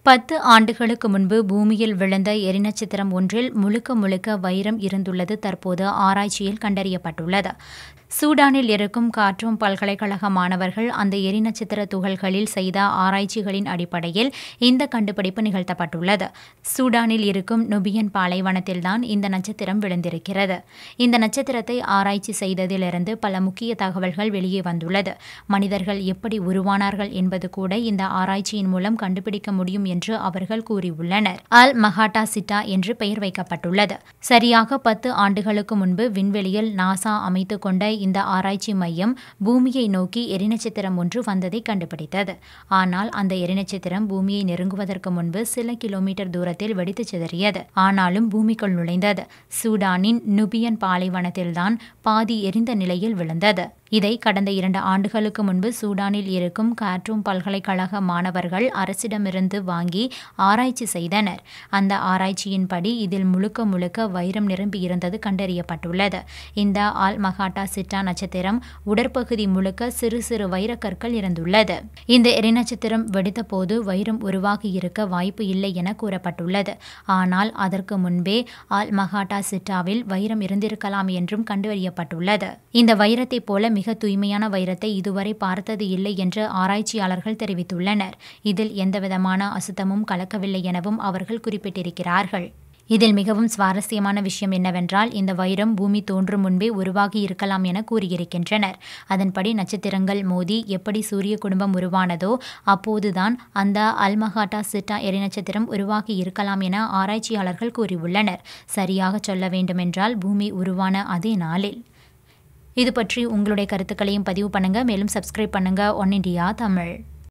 10 ஆண்டுகளுக்கு முன்பு பூமியில் விழுந்த எரிநட்சத்திரம் ஒன்றில் முழுக்க வைரம் இருந்துள்ளது தற்போது ஆராய்ச்சியில் கண்டறியப்பட்டுள்ளது. சூடானில் இருக்கும் கார்ட்டூம் பல்கலைக்கழக மாணவர்கள் அந்த எரிநட்சத்திர துகள்களில் செய்த ஆராய்ச்சிகளின் அடிப்படையில் இந்த கண்டுபிடிப்பு நிகழ்த்தப்பட்டுள்ளது. சூடானில் இருக்கும் நுபியன் பாலைவனத்தில்தான் இந்த நட்சத்திரம் விழுந்திருக்கிறது. இந்த நட்சத்திரத்தை ஆராய்ச்சி செய்ததிலிருந்து பல முக்கிய தகவல்கள் வெளியே வந்துள்ளது. மனிதர்கள் எப்படி உருவானார்கள் என்பது கூட இந்த ஆராய்ச்சியின் மூலம் கண்டுபிடிக்க முடியும் என்று அவர்கள் கூறியுள்ளனர். அல் மகாட்டா சிட்டா என்று பெயர் வைக்கப்பட்டுள்ளது. சரியாக 10 ஆண்டுகளுக்கு முன்பு விண்வெளியில் நாசா அமைத்துக் கொண்ட இந்த ஆராய்ச்சி மையம் பூமியை நோக்கி எரிநட்சத்திரம் ஒன்று வந்ததை கண்டுபிடித்தது. ஆனால் அந்த எரிநட்சத்திரம் பூமியை நெருங்குவதற்கு முன்பு சில கிலோமீட்டர் தூரத்தில் வெடித்து சிதறியது. ஆனாலும் பூமிக்குள் நுழைந்தது. சூடானின் நுபியன் பாலைவனத்தில்தான் பாதி எரிந்த நிலையில் விழுந்தது. இதை கடந்த 2 ஆண்டுகளுக்கு முன்பு சூடானில் இருக்கும் கார்ட்டூம் பல்கலைக்கழக மாணவர்கள் அரசிடமிருந்து வாங்கி ஆராய்ச்சி செய்தனர். அந்த ஆராய்ச்சியின்படி இதில் முழுக்க வைரம் நிரம்பி இருந்தது கண்டறியப்பட்டுள்ளது. இந்த அல் மகாட்டா சிட்டா நட்சத்திரம் உடற்பகுதி முழுக்க சிறு வைரக்கற்கள் இருந்துள்ளது. இந்த எரிநட்சத்திரம் வெடித்த போது வைரம் உருவாகி இருக்க வாய்ப்பு இல்லை என கூறப்பட்டுள்ளது. ஆனால் அதற்கு முன்பே அல் மகாட்டா சிட்டாவில் வைரம் இருந்திருக்கலாம் என்றும் கண்டறியப்பட்டுள்ளது. இந்த வைரத்தை போல மிக தூய்மையான வைரத்தை இதுவரை பார்த்தது இல்லை என்று ஆராய்ச்சியாளர்கள் தெரிவித்துள்ளனர். இதில் எந்தவிதமான அசுத்தமும் கலக்கவில்லை எனவும் அவர்கள் குறிப்பிட்டிருக்கிறார்கள். இதில் மிகவும் சுவாரஸ்யமான விஷயம் என்னவென்றால் இந்த வைரம் பூமி தோன்றும் முன்பே உருவாகி இருக்கலாம் என கூறியிருக்கின்றனர். அதன்படி நட்சத்திரங்கள் மோதி எப்படி சூரிய குடும்பம் உருவானதோ அப்போதுதான் அந்த அல்மகாட்டா சிட்டா எரிநட்சத்திரம் உருவாகி இருக்கலாம் என ஆராய்ச்சியாளர்கள் கூறியுள்ளனர். சரியாக சொல்ல வேண்டுமென்றால் பூமி உருவான அதே நாளில். இது பற்றி உங்களுடைய கருத்துக்களையும் பதிவு பண்ணுங்க. மேலும் சப்ஸ்கிரைப் பண்ணுங்க ஒன் இண்டியா தமிழ்.